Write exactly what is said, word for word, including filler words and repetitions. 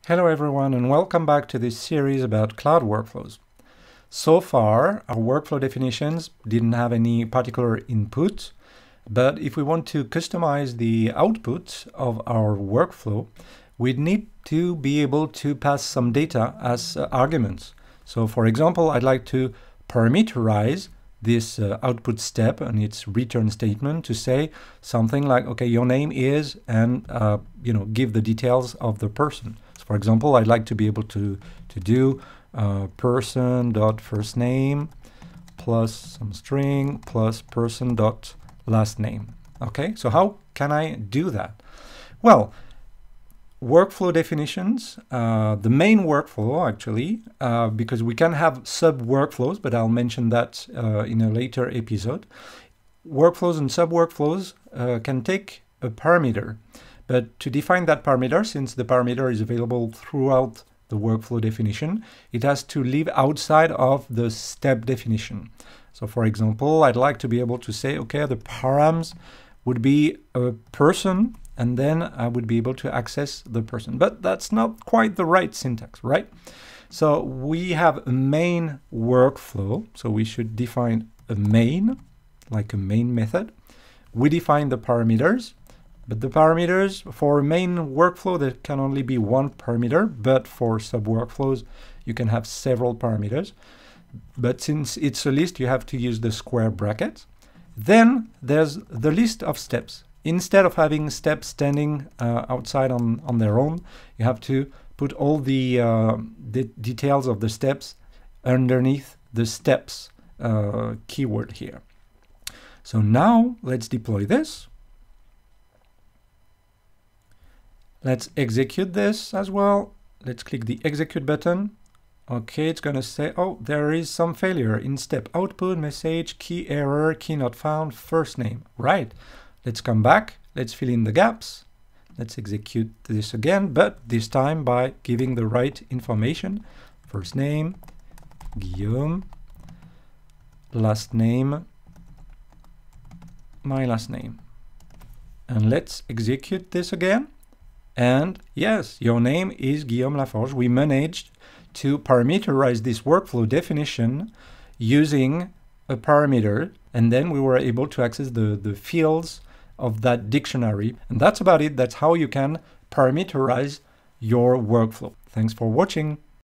Hello everyone and welcome back to this series about cloud workflows. So far, our workflow definitions didn't have any particular input, but if we want to customize the output of our workflow, we need to be able to pass some data as uh, arguments. So for example, I'd like to parameterize this uh, output step and its return statement to say something like, okay, your name is, and uh, you know, give the details of the person. So for example, I'd like to be able to to do uh, person dot first name plus some string plus person dot last name. Okay, so how can I do that? Well, workflow definitions, uh, the main workflow actually, uh, because we can have sub-workflows, but I'll mention that uh, in a later episode. Workflows and sub-workflows uh, can take a parameter, but to define that parameter, since the parameter is available throughout the workflow definition, it has to live outside of the step definition. So for example, I'd like to be able to say, okay, the params would be a person, and then I would be able to access the person. But that's not quite the right syntax, right? So we have a main workflow, so we should define a main, like a main method. We define the parameters, but the parameters for a main workflow, there can only be one parameter, but for sub-workflows, you can have several parameters. But since it's a list, you have to use the square brackets. Then there's the list of steps. Instead of having steps standing uh, outside on, on their own, you have to put all the, uh, the details of the steps underneath the steps uh, keyword here. So now let's deploy this. Let's execute this as well. Let's click the execute button. Okay, it's going to say, oh, there is some failure in step output, message, key error, key not found, first name. Right. Let's come back. Let's fill in the gaps. Let's execute this again, but this time by giving the right information. First name, Guillaume. Last name, my last name. And let's execute this again. And yes, your name is Guillaume Laforge. We managed to parameterize this workflow definition using a parameter, and then we were able to access the, the fields of that dictionary. And that's about it. That's how you can parameterize your workflow. Thanks for watching.